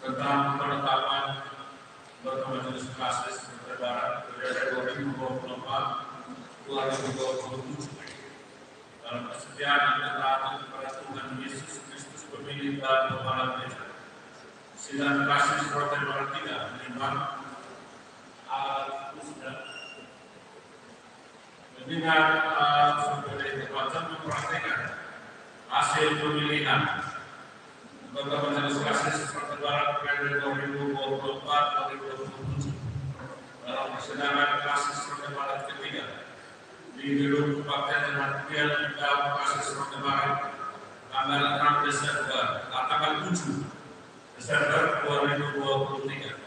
tentang penetapan anggota Majelis Klasis Barat periode 2024-2027 dalam kesetiaan dan taat kepada Tuhan Yesus Kristus pemilik dan pembalap gereja. Sidang Klasis Partai Barat 3 menimbang mendengar sebagai tempatan mempraktekkan hasil pemilihan anggota Majelis Klasis Partai Barat periode 2024-2027 dalam persidangan Klasis Partai Barat ketiga di gedung Kebaktian dan dalam Klasis Partai Barat tanggal 6 Desember, tanggal 7 Desember 2023.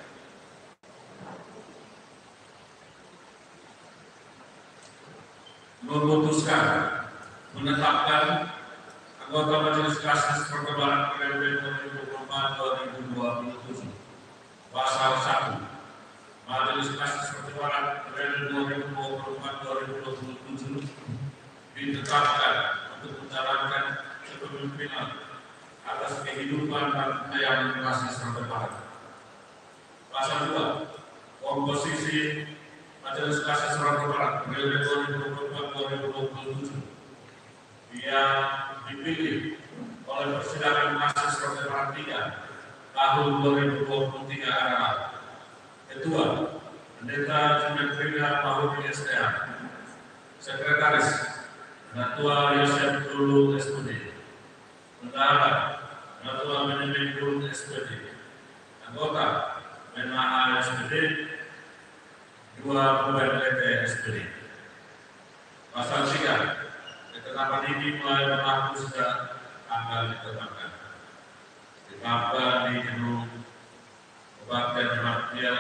Memutuskan menetapkan anggota Majelis Klasis Partai Barat periode 2024-2027. Pasal 1. Majelis Klasis Partai Barat periode 2024-2027 ditetapkan untuk menjalankan kepemimpinan atas kehidupan dan kekayaan Klasis Partai Barat. Pasal 2. Komposisi Majelis Klasis Partai Barat periode 2024-2027 yang dipilih oleh persidangan Klasis Partai Barat 3 tahun 2023 adalah: Ketua Pendeta Jumentrina Mahmud SDA, Sekretaris Ketua Yosef Dulu SPD, Bendahara Ketua Manajemen Guru SPD, anggota Menha SPD, 2 pegawai PT SPD. Pasal 3. Ketetapan ini mulai berlaku sejak tanggal ditetapkan. Ditetapkan di gedung Kebaktian Jemaat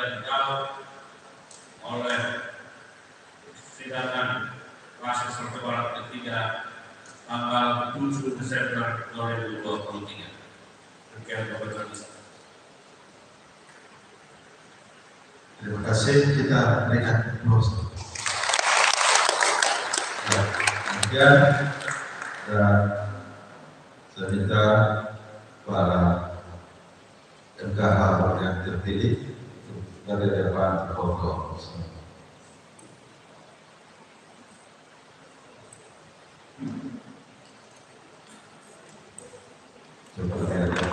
oleh sidangan Klasis Partai Barat ketiga tanggal 7 Desember 2023. Demikian Bapak Jokowi. Terima kasih, kita lihat terus. Kemudian saya minta para MKH yang terpilih dari depan foto. Seperti